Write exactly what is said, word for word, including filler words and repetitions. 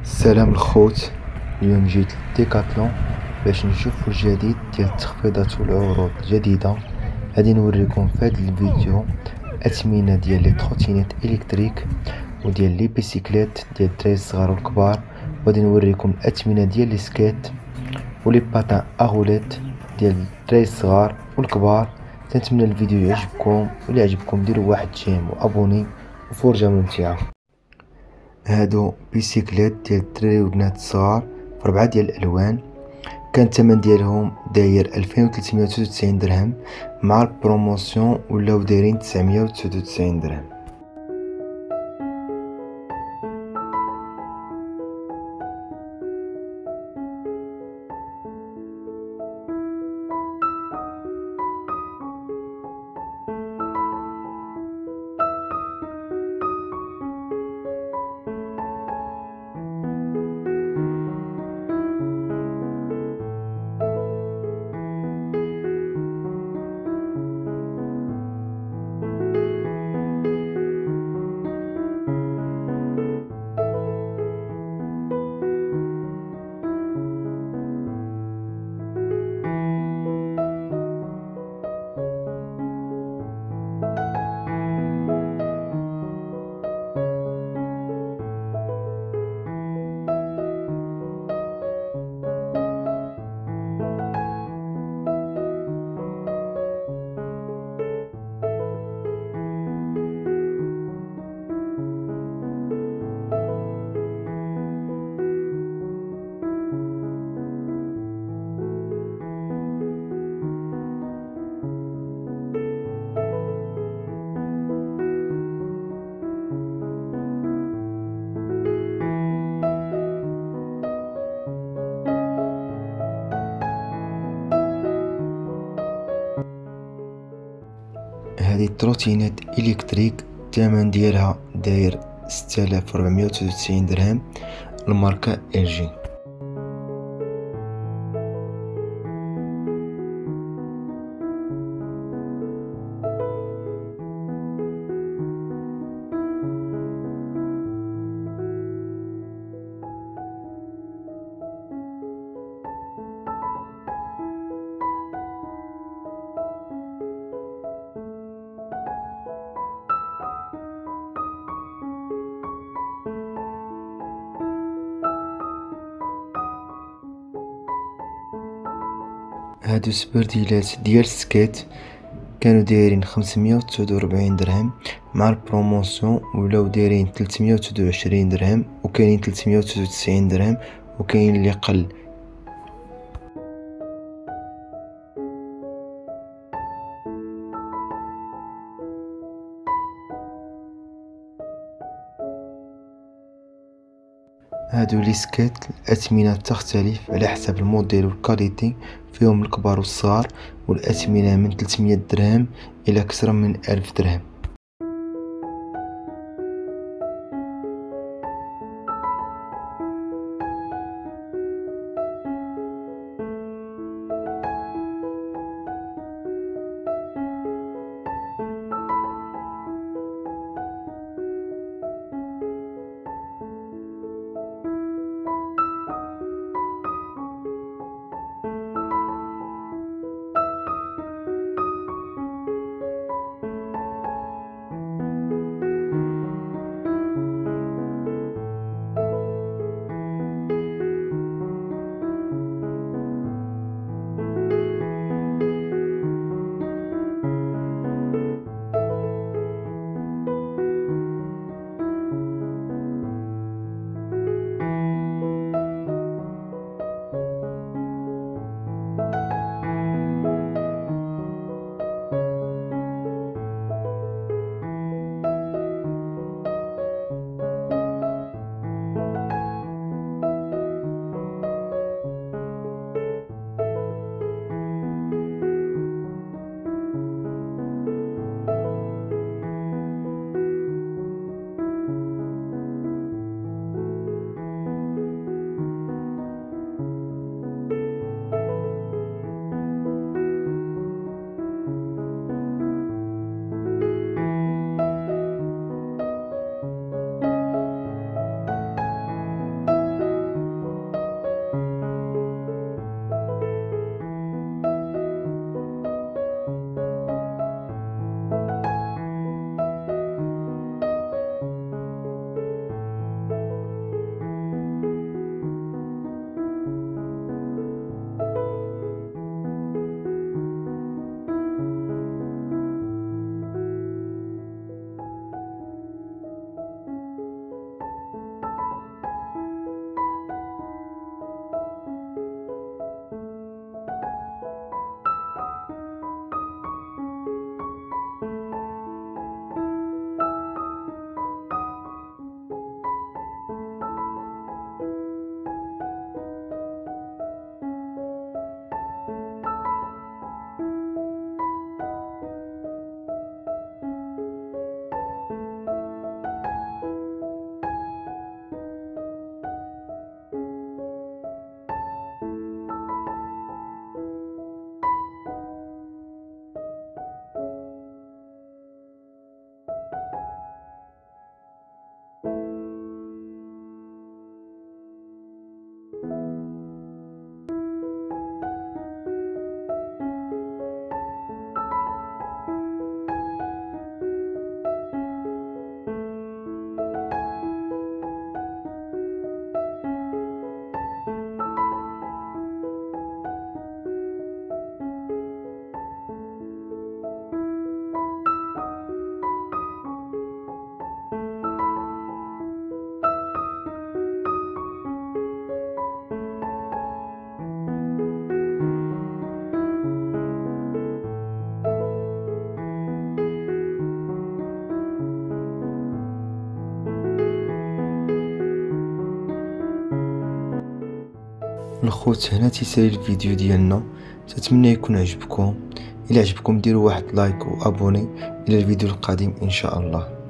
السلام الخوت. اليوم جيت لديكاتلون باش نشوفو الجديد ديال التخفيضات والعروض الجديدة. غادي نوريكم في هذا الفيديو اثمنة ديال لي تروتينيت الكتريك وديال لي بيسيكليت ديال الدراري الصغار والكبار، وغادي نوريكم الاثمنة ديال لي سكيت ولي باتان اغوليت ديال الدراري الصغار والكبار. تنتمنى الفيديو يعجبكم، ولا عجبكم ديروا واحد جيم وابوني وفرجة ممتعة. هادو بيسيكليت ديال الدراري والبنات الصغار بربعة ديال الالوان. كان الثمن ديالهم داير ألفين وثلاثمية وتسعة وتسعين درهم، مع البروموسيون ولاو دايرين تسعمية وتسعة وتسعين درهم. هذه التروتينات الكتريك الثمن ديالها داير ستة آلاف وربعمية وتسعة وتسعين درهم، الماركة ال جي. هادو سبرديلات ديال السكيت كانوا دايرين خمسمية وتسعة وربعين درهم، مع البروموسيون ولاو دايرين ثلاثمية وتسعة وعشرين درهم، وكاينين ثلاثمية وتسعة وتسعين درهم، وكاين اللي قل. هادو لي سكيت الأثمنة تختلف على حسب الموديل والكاليتي، فيهم الكبار والصغار، والأثمنة من ثلاثمية درهم إلى أكثر من ألف درهم. الخوت هنا تيسالي الفيديو ديالنا، تتمنى يكون عجبكم. الى عجبكم ديروا واحد لايك وابوني. الى الفيديو القادم ان شاء الله.